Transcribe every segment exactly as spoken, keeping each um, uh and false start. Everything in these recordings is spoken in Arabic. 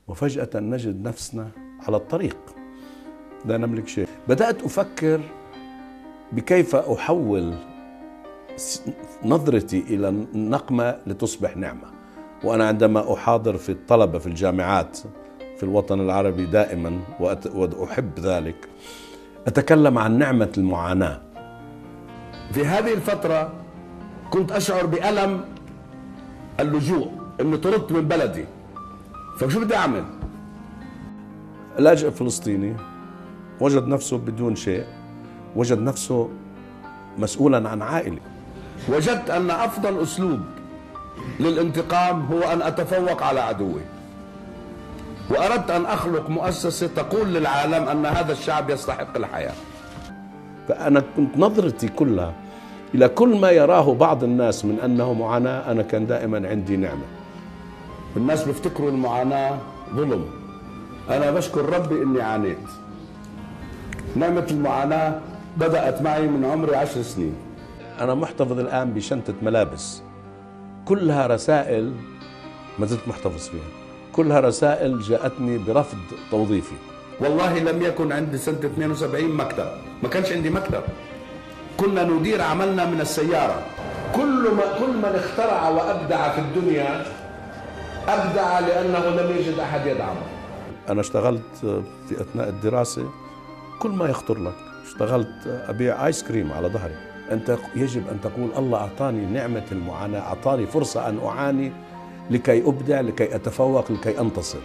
وفجأة نجد نفسنا على الطريق لا نملك شيء. بدأت أفكر بكيف أحول نظرتي إلى النقمة لتصبح نعمة. وأنا عندما أحاضر في الطلبة في الجامعات في الوطن العربي دائما وأحب ذلك أتكلم عن نعمة المعاناة. في هذه الفترة كنت أشعر بألم اللجوء، إني طردت من بلدي، فشو بدي أعمل؟ لاجئ فلسطيني وجد نفسه بدون شيء، وجد نفسه مسؤولا عن عائلة. وجدت أن أفضل أسلوب للانتقام هو أن أتفوق على عدوي، وأردت أن أخلق مؤسسة تقول للعالم أن هذا الشعب يستحق الحياة. فأنا كنت نظرتي كلها إلى كل ما يراه بعض الناس من أنه معاناة، أنا كان دائما عندي نعمة. الناس بيفتكروا المعاناة ظلم، أنا بشكر ربي إني عانيت. نعمة المعاناة بدأت معي من عمري عشر سنين. أنا محتفظ الآن بشنطة ملابس كلها رسائل ما زلت محتفظ فيها، كلها رسائل جاءتني برفض توظيفي. والله لم يكن عندي سنة اثنين وسبعين مكتب، ما كانش عندي مكتب، كنا ندير عملنا من السيارة. كل ما كل من اخترع وأبدع في الدنيا أبدع لأنه لم يجد أحد يدعمه. أنا اشتغلت في أثناء الدراسة كل ما يخطر لك، اشتغلت أبيع آيس كريم على ظهري. أنت يجب أن تقول الله أعطاني نعمة المعاناة، أعطاني فرصة أن أعاني لكي أبدع، لكي أتفوق، لكي أنتصر.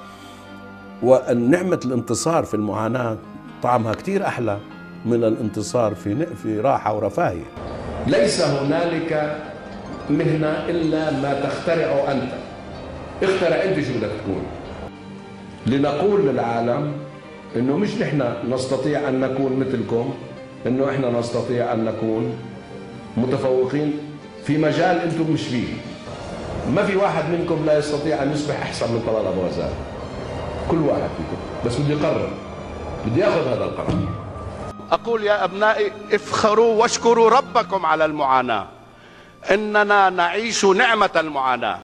ونعمة الانتصار في المعاناة طعمها كتير أحلى من الانتصار في في راحة ورفاهية. ليس هنالك مهنة إلا ما تخترعه أنت. اخترع أنت شو بدك تكون، لنقول للعالم إنه مش نحن نستطيع أن نكون مثلكم، إنه إحنا نستطيع أن نكون متفوقين في مجال أنتم مش فيه. ما في واحد منكم لا يستطيع أن يصبح أحسن من طلال أبو غزال، كل واحد فيكم، بس بده يقرر، بده ياخذ هذا القرار. أقول يا أبنائي افخروا واشكروا ربكم على المعاناة، إننا نعيش نعمة المعاناة.